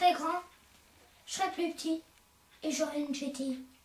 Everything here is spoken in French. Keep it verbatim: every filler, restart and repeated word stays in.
serai grand, je serai plus petit et j'aurai une G T I.